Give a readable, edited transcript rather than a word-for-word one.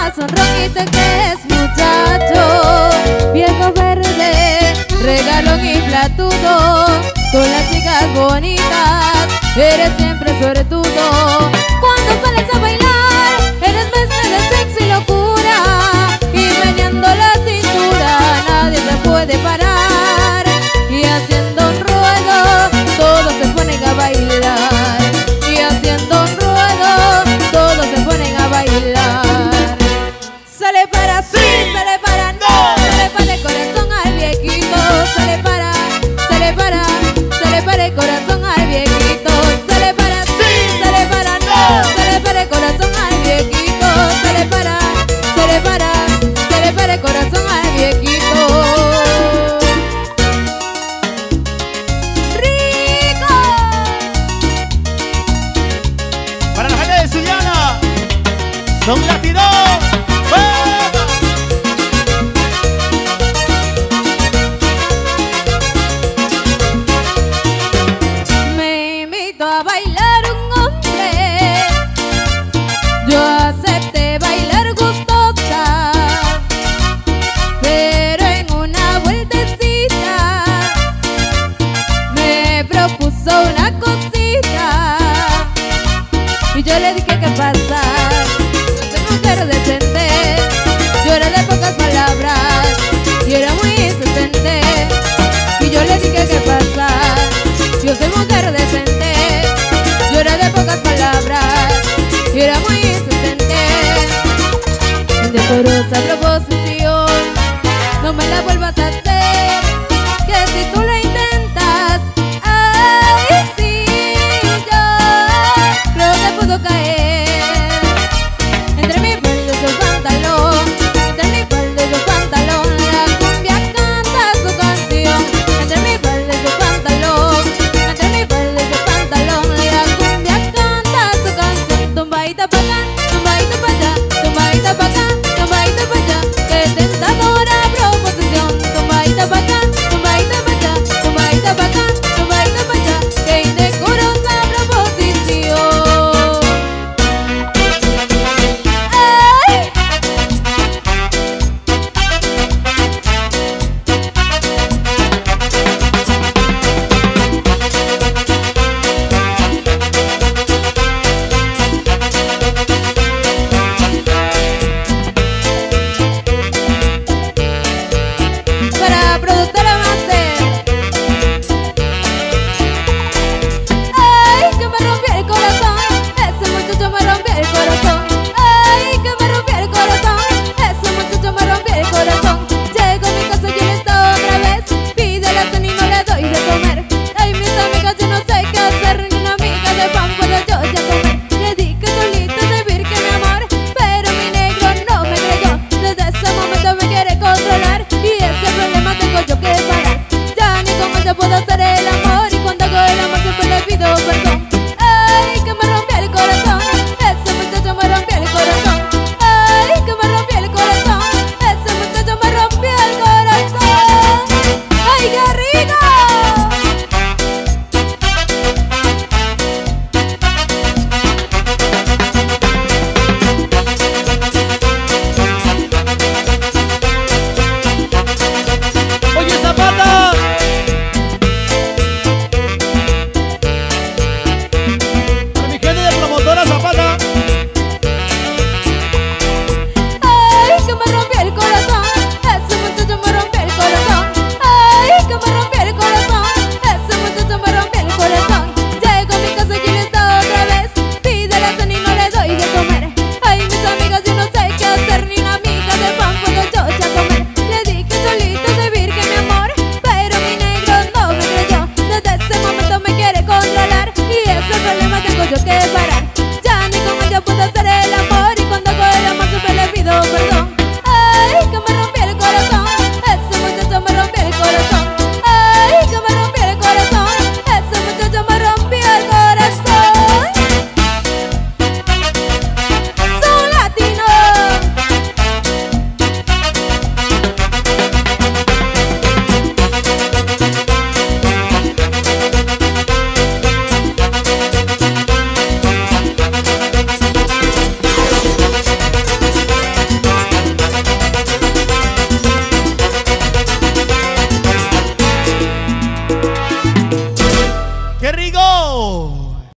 corazón rojito que es muchacho, viejo verde, regalón y platudo, con las chicas bonitas eres siempre suertudo. Cuando sales a bailar eres mezcla de sexo y locura, y meneando la cintura nadie se puede parar, y haciendo un ruedo todos se ponen a bailar, y haciendo un ruedo todos se ponen a bailar. Sale para sí, sale para no, sale para el corazón al viejito, sale para el corazón al viejito, sale para sí, sale para no, sale para el corazón al viejito, sale para el corazón al viejito. ¡Rico! Para la gente de Sullana, son latidos. Me invitó a bailar un hombre, yo acepté bailar gustosa, pero en una vueltecita me propuso una cosita, y yo le dije ¿qué pasa? Soy mujer decente, yo era de pocas palabras y era muy insistente, y yo le dije ¿qué pasa? Yo soy mujer decente, yo era de pocas palabras y era muy insistente. Indecorosa proposición, no me la vuelvas a hacer.